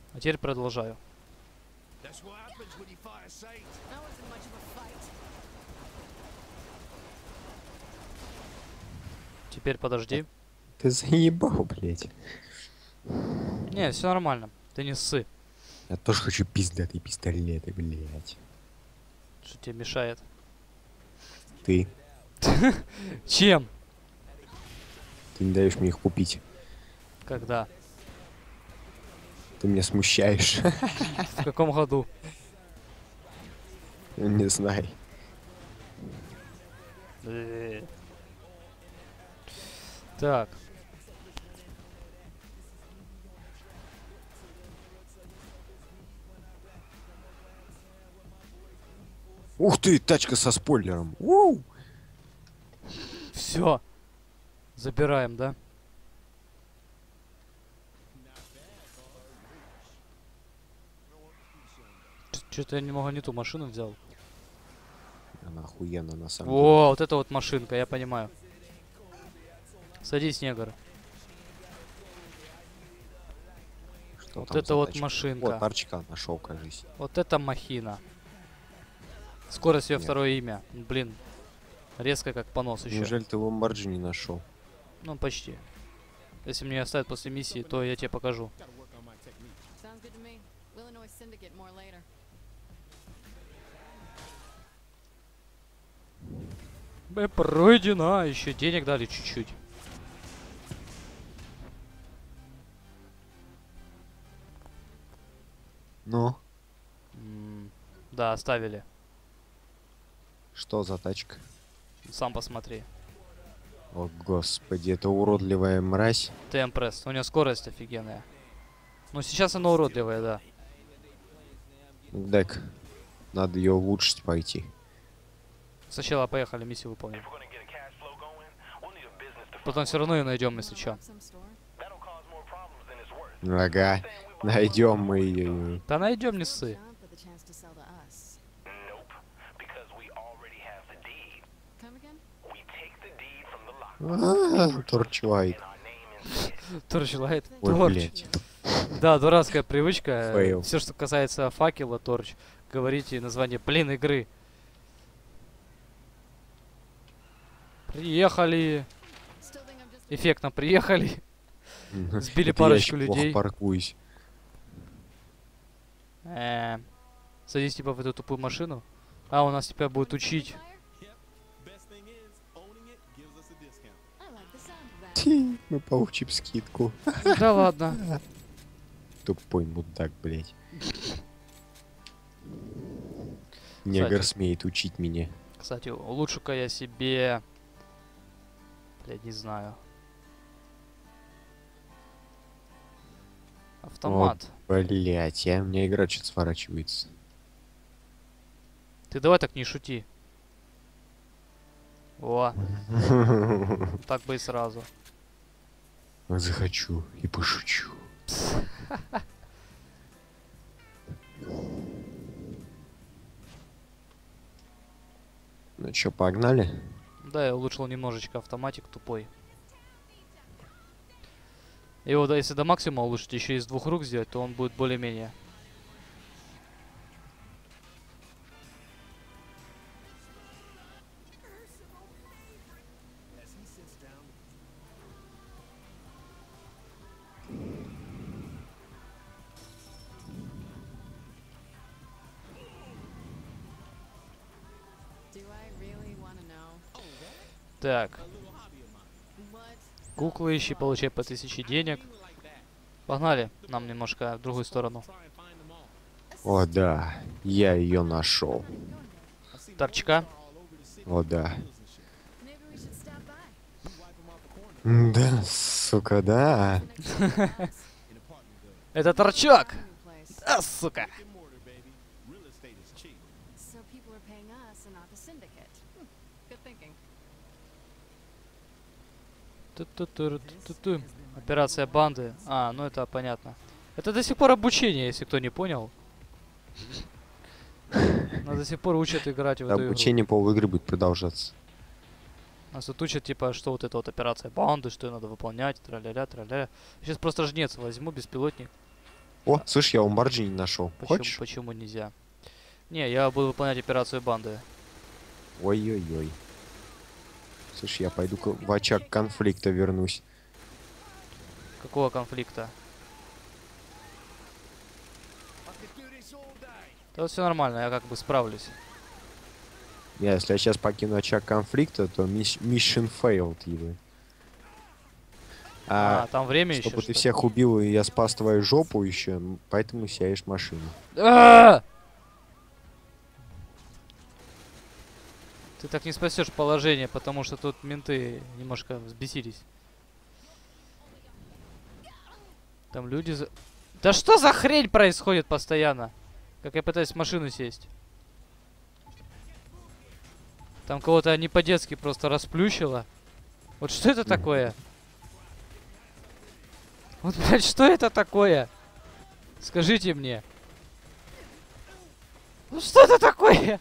А теперь продолжаю. Теперь подожди. Ты заебал, блядь. Не, все нормально. Ты не ссы. Я тоже хочу пиздатые пистолеты, блядь. Что тебе мешает? Ты Чем? не даешь мне их купить. Когда? Ты меня смущаешь. В каком году? Не знаю. Так. Ух ты, тачка со спойлером. Уу! Все. Забираем, да? Что-то я немного не ту машину взял. Она охуенно на самом деле. О, вот это вот машинка, я понимаю. Садись, негр. Что Вот там это за вот тачка? машинка. Вот торчка нашел, кажись. Вот это махина. Скорость ее Нет. второе имя. Блин. Резко как понос еще. Неужели ты Ламборджини нашел? Ну, почти. Если мне оставят после миссии, то я тебе покажу. Пройдена. Еще денег дали чуть-чуть. Ну, Да, оставили. что за тачка? Сам посмотри. О, господи, это уродливая мразь. Темпресс. У нее скорость офигенная. Ну, сейчас она уродливая, да. Дек, надо ее улучшить пойти. Сначала поехали, миссию выполним. Потом все равно ее найдем, если что. Ага, найдем мы ее. Да найдем, не ссы. Торчлайт. Торчлайт. Ой, Торч. блядь. Да, дурацкая привычка. Фейл. Все, что касается факела, торч. Говорите название, блин, игры. Приехали. Эффектно приехали. Сбили Это я парочку ещё плохо людей. паркуюсь. Садись типа в эту тупую машину. А, у нас тебя будет учить. Мы получим скидку. Да ладно. Тупой мудак, блядь. Негр смеет учить меня. Кстати, улучшу-ка я себе... Блядь, не знаю. Автомат. Блять, у меня игра что-то сворачивается. Ты давай так не шути. О, так бы и сразу. Захочу и пошучу. Ну чё, погнали? Да, я улучшил немножечко автоматик тупой. Его, да, если до максимума улучшить, еще из двух рук сделать, то он будет более-менее. Так. Куклы ищи, получай по 1000 денег. Погнали, нам немножко в другую сторону. О да, я ее нашел. Торчка. О да. Да, сука, да. Это торчок! Да, сука! Ту-ту-ту-ту-ту-ту. Операция банды. А, ну это понятно. Это до сих пор обучение, если кто не понял. Нас до сих пор учат играть в эту игру. Обучение полигры будет продолжаться. Нас тут учат, типа, что вот это вот операция банды, что ее надо выполнять, тра-ля-ля, тра-ля. Сейчас просто жнец возьму, беспилотник. О, слышь, я Ламборджини нашел. Почему, Хочешь? почему нельзя? Не, я буду выполнять операцию банды. Ой-ой-ой. Слышь, я пойду в очаг конфликта вернусь. Какого конфликта? Да все нормально, я как бы справлюсь. Если я сейчас покину очаг конфликта, то mission failed, его. А, там время еще. Чтобы ты всех убил, и я спас твою жопу еще, поэтому сядешь в машину. Ты так не спасешь положение, потому что тут менты немножко взбесились. Там люди за... Да что за хрень происходит постоянно? Как я пытаюсь в машину сесть. Там кого-то не по-детски просто расплющило. Вот что это такое? Вот, блядь, что это такое? Скажите мне. Ну что это такое?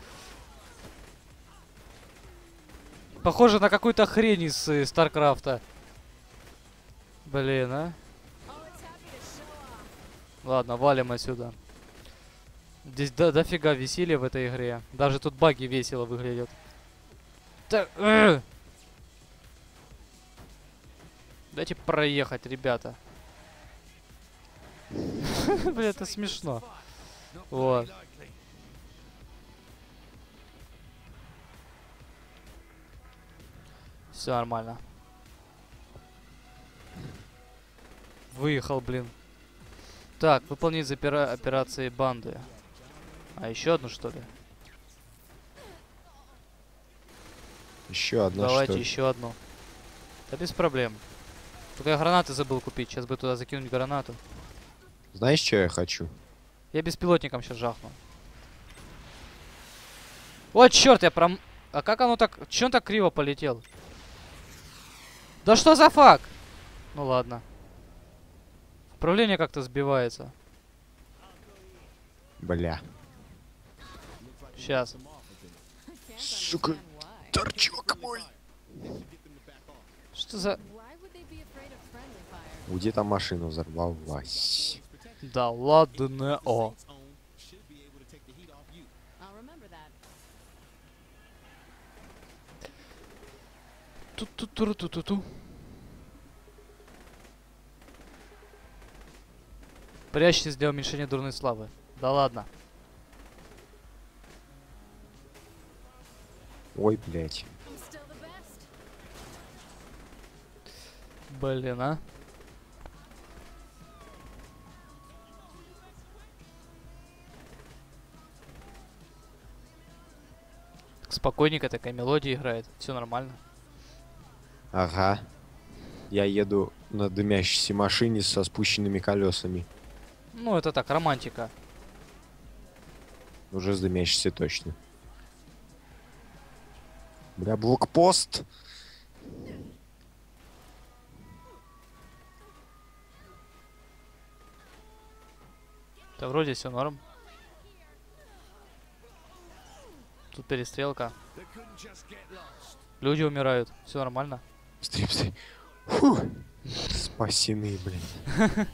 Похоже на какую-то хрень из Старкрафта. Блин, а? Ладно, валим отсюда. Здесь дофига веселья в этой игре. Даже тут баги весело выглядят. Так, дайте проехать, ребята. Бля, это смешно. Вот. Все нормально. Выехал, блин. Так, выполнить операции банды. А еще одну, что ли? Еще одна, Давайте что ли? еще одну. Да без проблем. Только я гранаты забыл купить. Сейчас бы туда закинуть гранату. Знаешь, что я хочу? Я беспилотником сейчас жахну. О, черт, я прям... А как оно так... Че он так криво полетел? Да что за фак? Ну ладно. Управление как-то сбивается. Бля. Сейчас. Сука, торчок мой. Что за... Где там машина взорвалась? Да ладно, о. Ту-ту-ту-ту-ту-ту. Прячьтесь для уменьшения дурной славы. Да ладно. Ой, блядь. Блин, а. Так спокойненько такая мелодия играет. Все нормально. Ага. Я еду на дымящейся машине со спущенными колесами. Ну, это так, романтика. Уже с дымящейся точно. Бля, блокпост. Да вроде все норм. Тут перестрелка. Люди умирают. Все нормально. Быстрее, быстрее. Фух. Спасены, блин.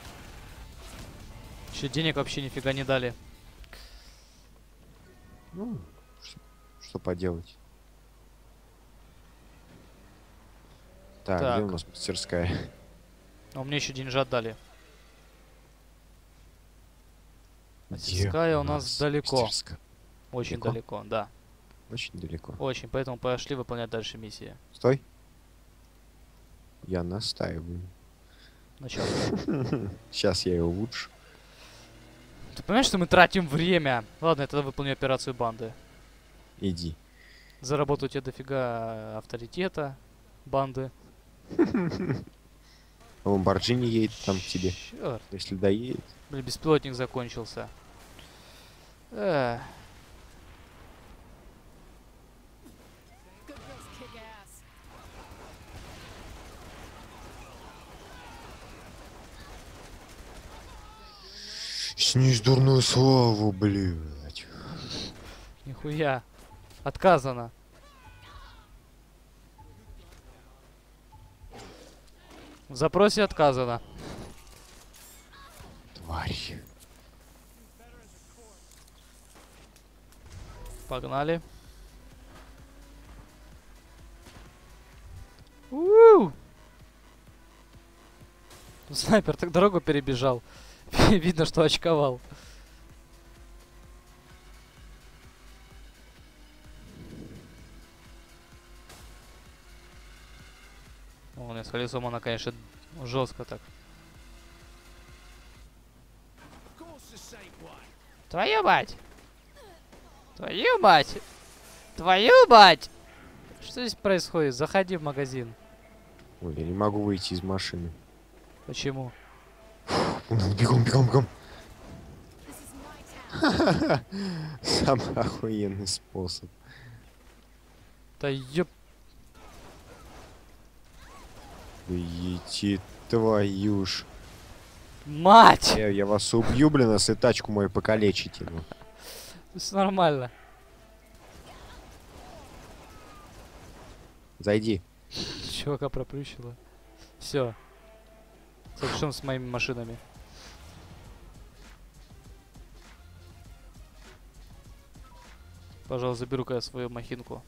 Еще денег вообще нифига не дали. Ну, что поделать. Так, Так. где у нас мастерская? Но мне еще деньжат дали. Где Мастерская у нас далеко. мастерская? Очень Далеко? далеко, да. Очень далеко. Очень, поэтому пошли выполнять дальше миссии. Стой. Я настаиваю. Начало. Сейчас я его улучшу. Ты понимаешь, что мы тратим время? Ладно, я тогда выполню операцию банды. Иди. Заработаю тебе дофига авторитета банды. Ламборджини едет там к тебе. Чёрт. Если доедет. Блин, беспилотник закончился. Эх. Снизь дурную славу, блядь. Нихуя. Отказано. В запросе отказано. тварь. Погнали. У-у-у! Снайпер так дорогу перебежал. Видно, что очковал. О, с колесом она, конечно, жестко так. Твою мать! Твою мать! Твою мать! Что здесь происходит? Заходи в магазин. Ой, я не могу выйти из машины. Почему? Бегом, бегом, бегом. Самый охуенный способ. Да ёп... Идти твою ж. Мать! Я вас убью, блин, если тачку мою покалечите. Ну. Все нормально. Зайди. Чувака проплющило. Все. Что с моими машинами? Пожалуйста, заберу-ка я свою махинку.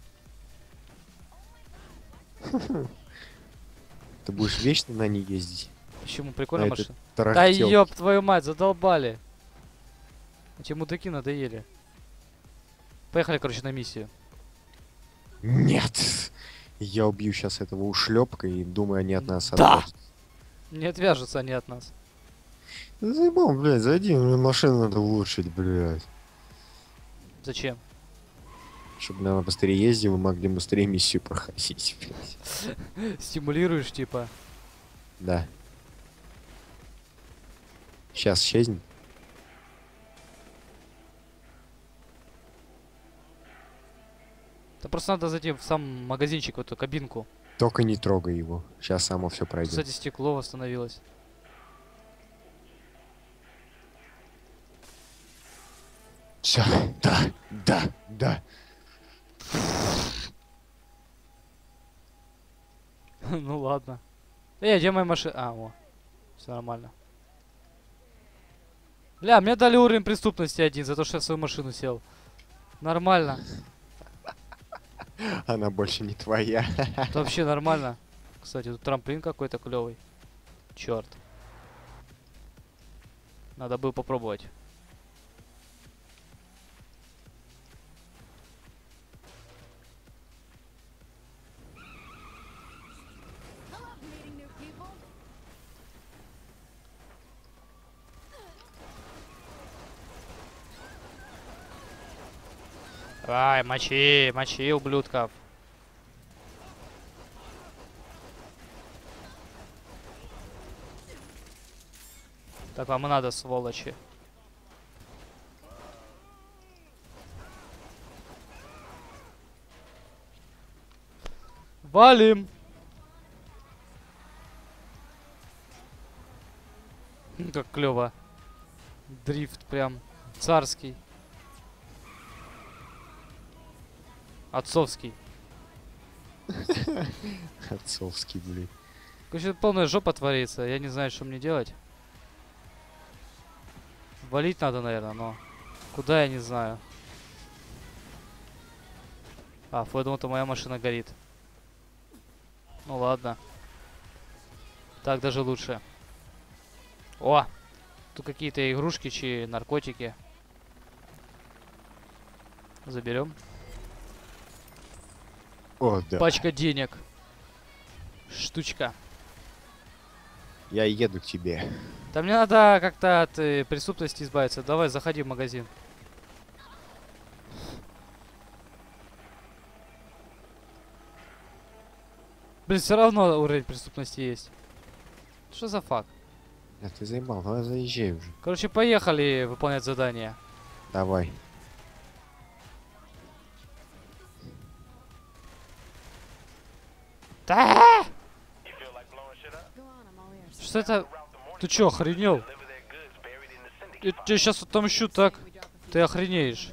Ты будешь вечно на ней ездить. Почему? Прикольная А это машина. Да тарахтел. ёб твою мать, задолбали. Эти мудаки надоели. Поехали, короче, на миссию. Нет! Я убью сейчас этого ушлепка и думаю, они от нас Да! отвяжутся. Не отвяжутся они от нас. Заебал, блядь, зайди, мне машину надо улучшить, блядь. Зачем? Чтобы она быстрее ездила, мы могли быстрее миссию проходить, блядь. Стимулируешь, типа. Да. Сейчас исчезнет. Да просто надо зайти в сам магазинчик, в эту кабинку. Только не трогай его. Сейчас само все пройдет. Кстати, стекло восстановилось. Все, да, да, да. Ну ладно. Где моя машина? А, о. Все нормально. Бля, мне дали уровень преступности 1 за то, что я в свою машину сел. Нормально. Она больше не твоя. Это вообще нормально. Кстати, тут трамплин какой-то клевый. Черт. Надо было попробовать. Ай, мочи, мочи, ублюдков. Так вам и надо, сволочи. Валим. Как клево. Дрифт прям царский. Отцовский. Отцовский, блин. Короче, полная жопа творится. Я не знаю, что мне делать. Валить надо, наверное, но куда, я не знаю. А, я думал, моя машина горит. Ну ладно. Так даже лучше. О! Тут какие-то игрушки, чи наркотики. Заберем. О, да. Пачка денег. Штучка. Я еду к тебе. Да мне надо как-то от преступности избавиться. Давай, заходи в магазин. Блин, все равно уровень преступности есть. Что за факт? А ты заебал, давай заезжай уже. Короче, поехали выполнять задание. Давай. Да! Что это? Ты чё, охренел? Я тебе сейчас отомщу так. Ты охренеешь.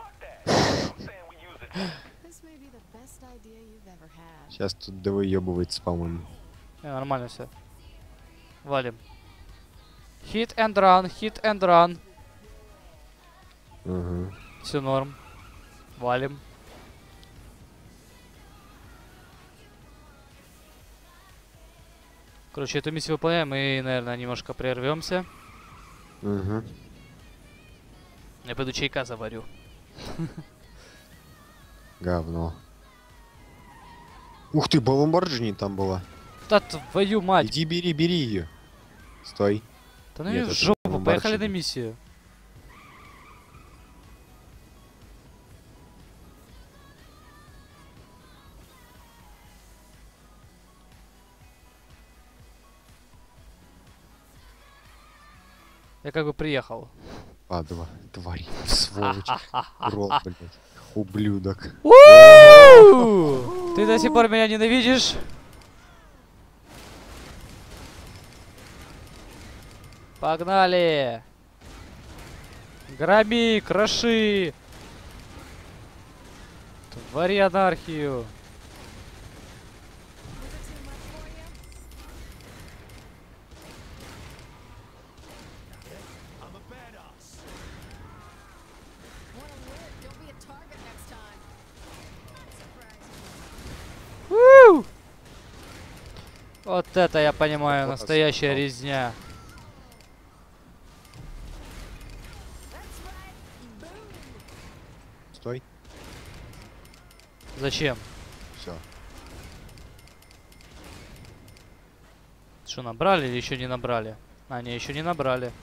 Сейчас тут довыебывается, по-моему. Нормально все. Валим. Hit and run, hit and run. Угу. Все норм. Валим. Короче, эту миссию выполняем и, наверное, немножко прервемся. Угу. Я пойду чайка заварю. Говно. Ух ты, Ламборджини там была. Да твою мать! Иди бери ее. Стой. Да ну Нет, её в это жопу, Lamborghini. поехали на миссию. Я как бы приехал. Падла, тварь, сволочь, рот, блядь, ублюдок. Ты до сих пор меня ненавидишь? Погнали! Граби, кроши! Твори анархию! Уу! Вот это я понимаю, Вот настоящая отстал. резня. Стой. Зачем? Все. Что, набрали или еще не набрали? А, не, еще не набрали.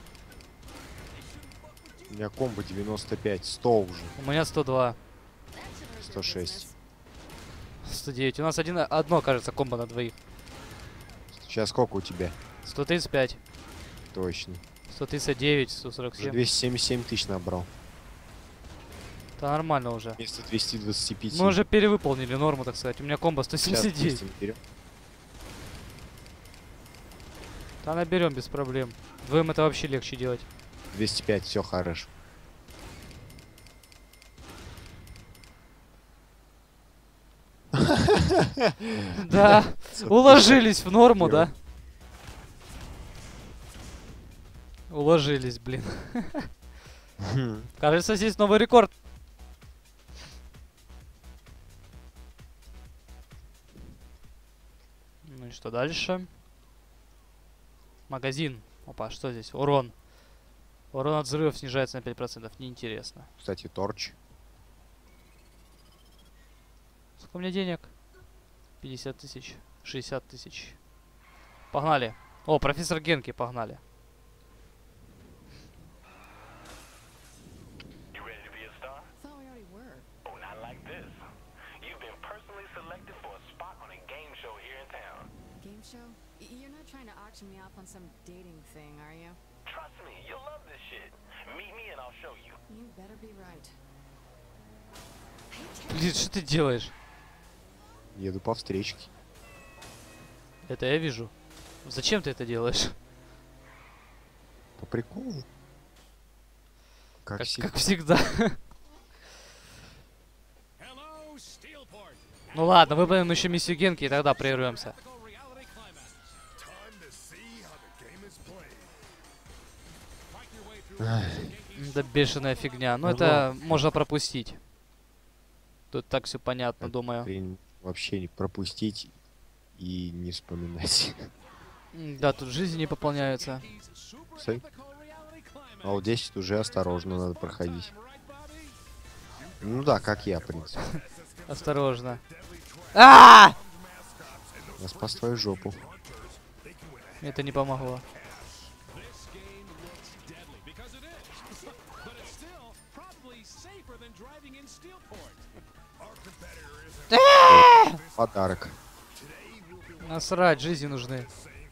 У меня комбо 95, 100 уже, У меня 102, 106. 109. У нас одно, кажется, комбо на двоих. Сейчас сколько у тебя? 135, Точно. 139, Уже 147. 277 тысяч набрал. Это нормально уже. Вместо 225. Мы уже перевыполнили норму, так сказать. У меня комбо Сейчас 179. 200 наберем. Да наберем без проблем. Двоим это вообще легче делать. 205, все хорошо. Да, уложились в норму, да? Уложились, блин. Кажется, здесь новый рекорд. Ну и что дальше? Магазин. Опа, что здесь? Урон. Урон от взрывов снижается на 5%. Неинтересно. Кстати, торч. Сколько у меня денег? 50 тысяч. 60 тысяч. Погнали. О, профессор Генки, погнали. You ready to be a star? Thought we already were. Oh, not like this. You've been personally selected for a spot on a game show here in town. Game show? You're not trying to auction me off on some dating thing, are you? Trust me, you'll love this shit. Meet me and I'll show you. You better be right. Блин, что ты делаешь? Еду по встречке. Это я вижу. Зачем ты это делаешь? По приколу. Как всегда. Как всегда. Ну ладно, выполним еще миссию Генки и тогда прервемся. Да бешеная фигня. Ну это можно пропустить. Тут так все понятно, думаю. Хрень вообще не пропустить и не вспоминать. Да, тут жизни не пополняются. Стой. А вот 10 уже осторожно надо проходить. Ну да, как я, в принципе. Осторожно. А! Я спас твою жопу. Это не помогло. Подарок. Насрать, жизни нужны.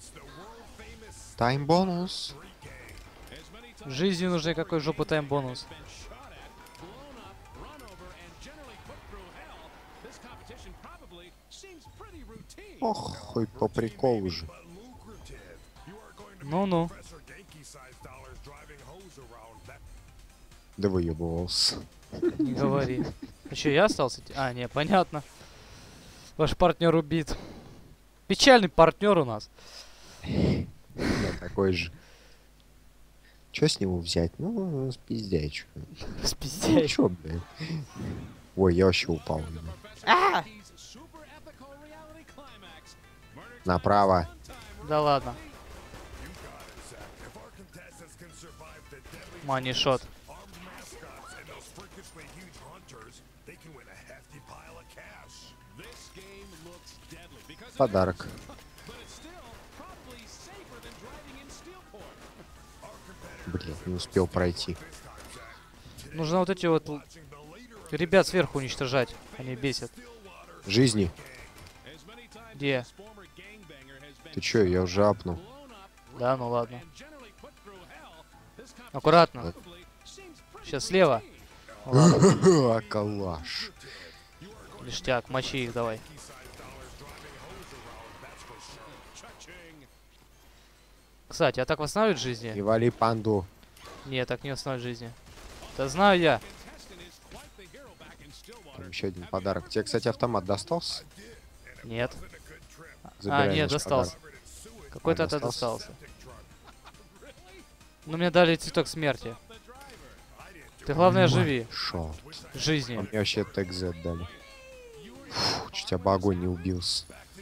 Тайм бонус. Жизни нужны, какой жопу тайм бонус. Ох, хоть по приколу же. Ну-ну. Да выебывался. Не говори. А что, я остался? А, не, понятно. Ваш партнер убит. Печальный партнер у нас. Я такой же. Чё с него взять? Ну, спиздячу. С Ну, пиздей. чё, блядь? Ой, я вообще упал. Направо. Да ладно. Манишот. Подарок. Блин, не успел пройти. Нужно вот эти вот ребят сверху уничтожать. Они бесят. Жизни. Где? Ты чё, я уже апнул. Да, ну ладно. Аккуратно. Сейчас слева. Ладно, А калаш. ништяк, мочи их давай. Кстати, а так восстанавливает жизни? И вали панду. Нет, так не восстанавливает жизни. Да знаю я. Там еще один подарок. Тебе, кстати, автомат достался? Нет. Забирай Нет, наш достался. подарок. Какой-то это достался. Ну мне дали цветок смерти. Ты главное живи. Шо? А Жизни. мне вообще тег Z дали. Фу, чуть об огонь не убился.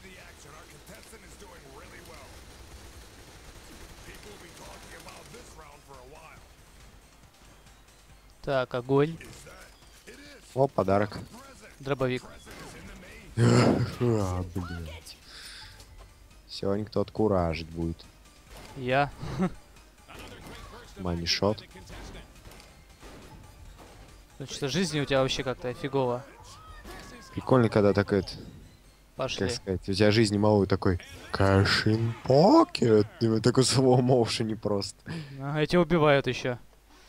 Так, огонь. О, подарок. Дробовик. А, блядь. Сегодня кто-то куражить будет. Я. Манишот. Значит, жизни у тебя вообще как-то фигово. Прикольно, когда так это, Пошли. как сказать, у тебя жизни мало и такой Кашин Покет. И вот такой slow motion просто. Ага, эти убивают еще.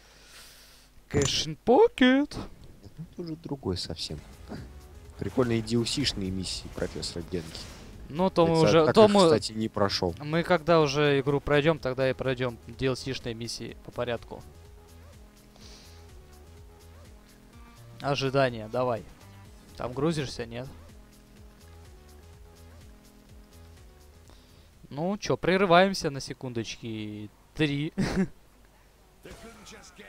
Кэшин Покет. Ну, это уже другой совсем. Прикольные DLC-шные миссии профессора Генки. Ну, то мы Это уже... так То их, мы... кстати, не прошел. Мы когда уже игру пройдем, тогда и пройдем DLC-шные миссии по порядку. Ожидание, давай. Там грузишься, нет? Ну, чё, прерываемся на секундочки. 3.